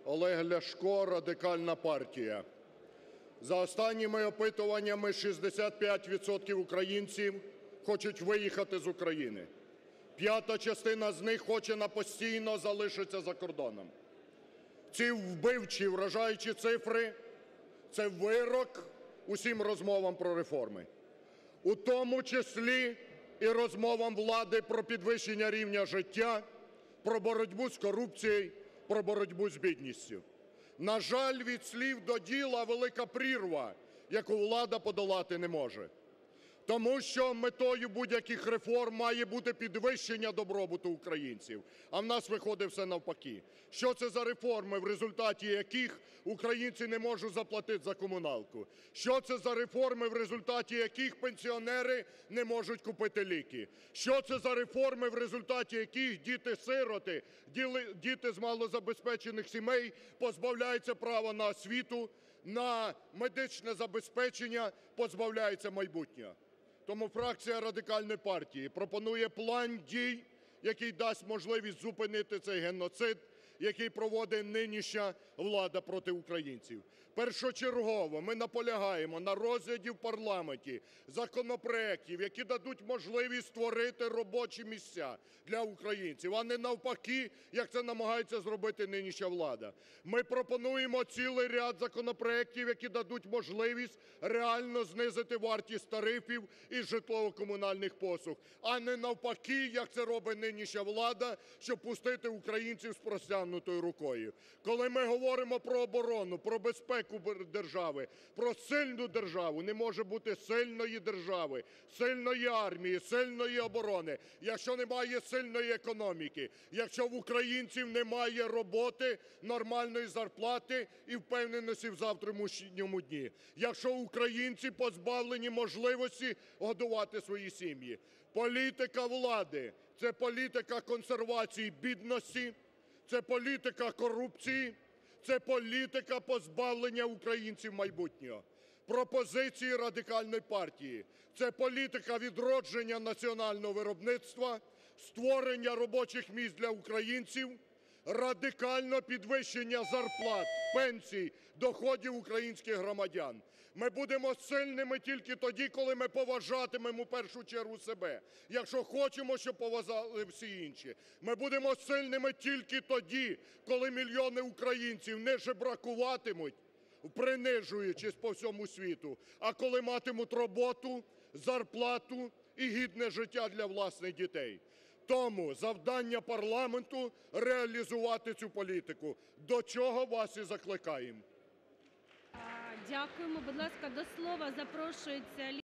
Олег Ляшко, Радикальна партія. За останніми опитуваннями 65% українців хочуть виїхати з України. П'ята частина з них хоче на постійно залишитися за кордоном. Ці вбивчі, вражаючі цифри – це вирок усім розмовам про реформи. У тому числі і розмовам влади про підвищення рівня життя, про боротьбу з корупцією, про боротьбу з бідністю. На жаль, від слів до діла велика прірва, яку влада подолати не може. Тому що метою будь-яких реформ має бути підвищення добробуту українців, а в нас виходить все навпаки. Що це за реформи, в результаті яких українці не можуть заплатити за комуналку? Що це за реформи, в результаті яких пенсіонери не можуть купити ліки? Що це за реформи, в результаті яких діти-сироти, діти з малозабезпечених сімей позбавляються права на освіту, на медичне забезпечення, позбавляються майбутнього? Тому фракція Радикальної партії пропонує план дій, який дасть можливість зупинити цей геноцид, який проводить нинішня влада проти українців. Першочергово ми наполягаємо на розгляді в парламенті законопроектів, які дадуть можливість створити робочі місця для українців, а не навпаки, як це намагається зробити нинішня влада. Ми пропонуємо цілий ряд законопроектів, які дадуть можливість реально знизити вартість тарифів і житлово-комунальних послуг, а не навпаки, як це робить нинішня влада, щоб пустити українців з простягнутою рукою. Коли ми говоримо про оборону, про безпеку держави, про сильну державу, не може бути сильної держави, сильної армії, сильної оборони, якщо немає сильної економіки, якщо в українців немає роботи, нормальної зарплати і впевненості в завтрашньому дні, якщо українці позбавлені можливості годувати свої сім'ї. Політика влади – це політика консервації бідності, це політика корупції, це політика позбавлення українців майбутнього. Пропозиції Радикальної партії – це політика відродження національного виробництва, створення робочих місць для українців, радикальне підвищення зарплат, пенсій, доходів українських громадян. Ми будемо сильними тільки тоді, коли ми поважатимемо в першу чергу себе, якщо хочемо, щоб поважали всі інші. Ми будемо сильними тільки тоді, коли мільйони українців не жебракуватимуть, принижуючись по всьому світу, а коли матимуть роботу, зарплату і гідне життя для власних дітей. Тому завдання парламенту – реалізувати цю політику, до чого вас і закликаємо. Дякуємо. Будь ласка, до слова запрошується